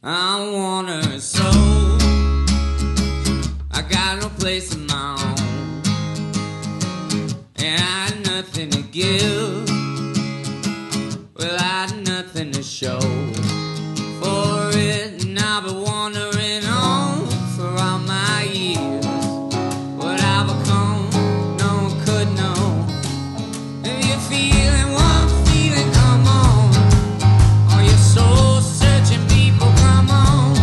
I want her so. I got no place of my own, and I had nothing to give. Well, I had nothing to show for it, and I've been wandering on for all my years. What I become, no one could know. If you're feeling what I'm feeling, come on. Are you soul searching people, come on.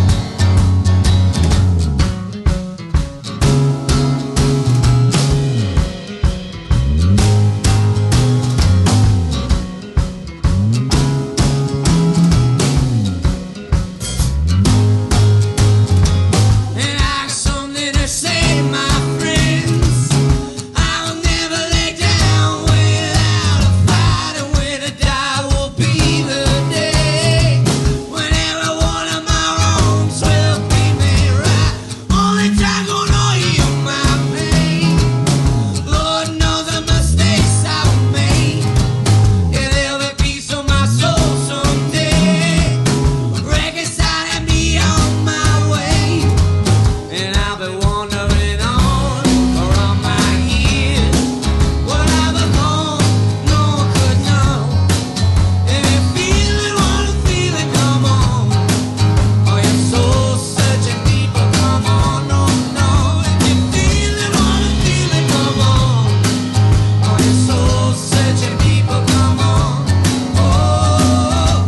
And I got something to say to my friends. I will never lay down without a fight, and when I die will be the day when every one of my wrongs will be made right. Only time gonna heal my pain. Lord knows the mistakes I've made. Yeah, there'll be peace on my soul someday. Reconciling me on my way. And I've been wandering on for all my years. What I've become, no one could know. If you're feeling what I'm feeling, come on. Are you soul searching people, come on. No, no. If you're feeling what I'm feeling, come on. Are you soul searching people, come on. Oh.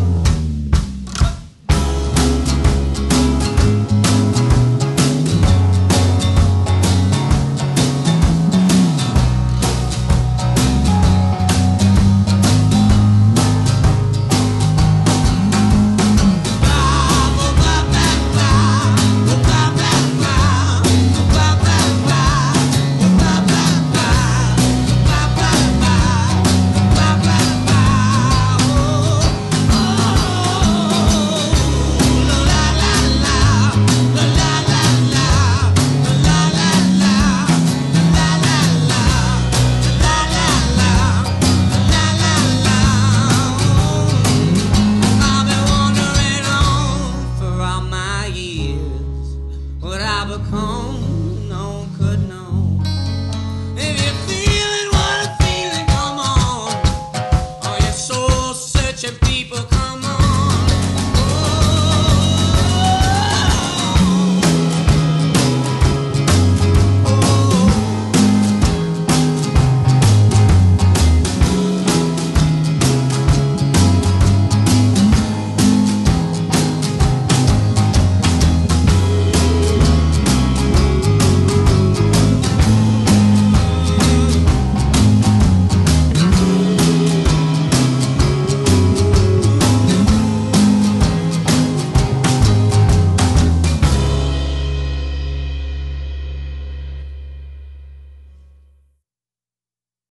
I've been wandering on for all my years. What I become, no one could know. If you're feeling what I'm feeling, come on. Are you soul searching people?